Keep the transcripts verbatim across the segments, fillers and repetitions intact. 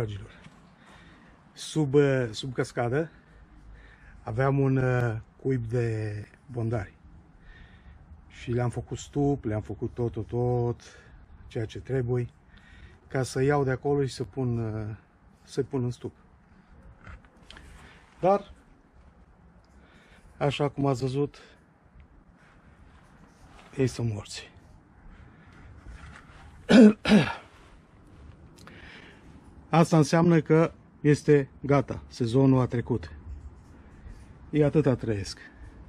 dragilor, sub, sub cascadă aveam un uh, cuib de bondari și le-am făcut stup, le-am făcut tot, tot, tot ceea ce trebuie ca să iau de acolo și să pun, uh, să pun în stup. Dar, așa cum ați văzut, ei sunt morți. Asta înseamnă că este gata, sezonul a trecut. Ei atâta trăiesc.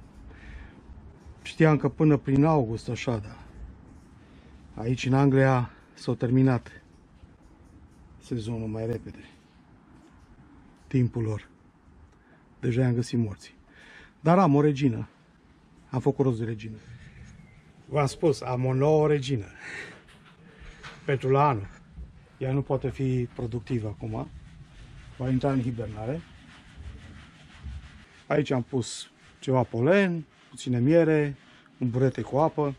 Știam că până prin august, așa, da. Aici în Anglia s-a terminat sezonul mai repede. Timpul lor. Deja i-am găsit morții. Dar am o regină. Am făcut rost de regină. V-am spus, am o nouă regină. Pentru la anul. Ea nu poate fi productivă acum. Va intra în hibernare. Aici am pus ceva polen, puține miere, un burete cu apă.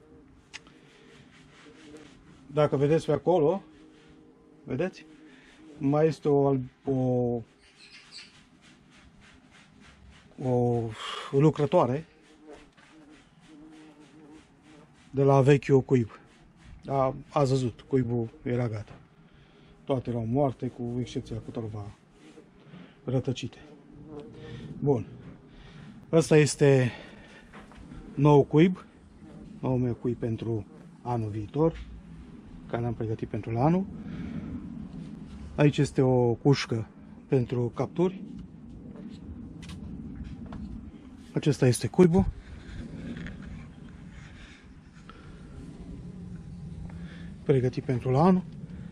Dacă vedeți pe acolo, vedeți? Mai este o, o, o lucrătoare de la vechiul cuib. Da, ați văzut, cuibul era gata. Toate erau moarte, cu excepția câtorva rătăcite. Bun. Ăsta este nou cuib. Nou meu cuib pentru anul viitor, care l-am pregătit pentru la anul. Aici este o cușcă pentru capturi. Acesta este cuibul. Pregătit pentru la anul.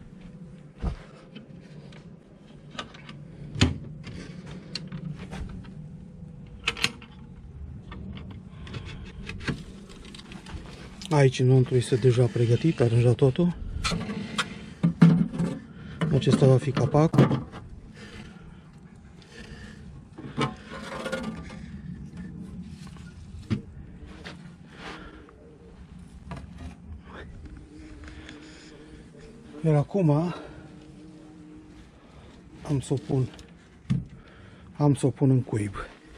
Aici înăuntru este deja pregătit, aranjat totul. Acesta va fi capacul. Iar acum am să o pun, am să o pun în cuib.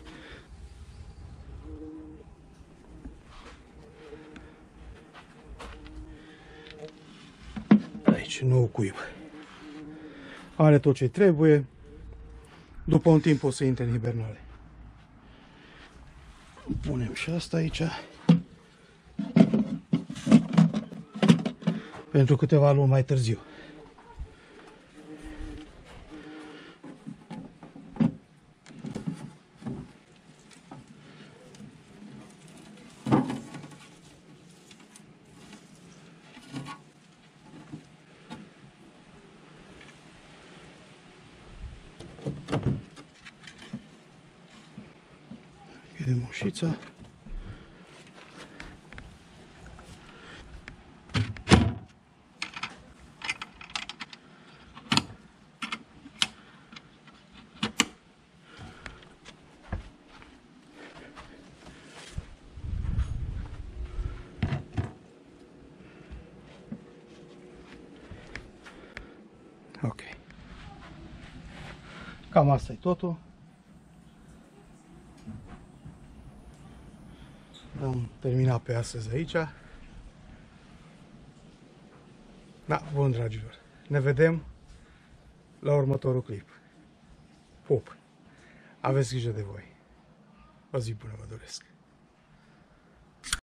Aici, nou cuib. Are tot ce trebuie. După un timp o să intre în hibernare. Punem și asta aici. Pentru câteva luni mai târziu. Vedem ușița. Ok. Cam asta e totul. Am terminat pe astăzi aici. Da, bun, dragilor. Ne vedem la următorul clip. Pup! Aveți grijă de voi. O zi bună vă doresc.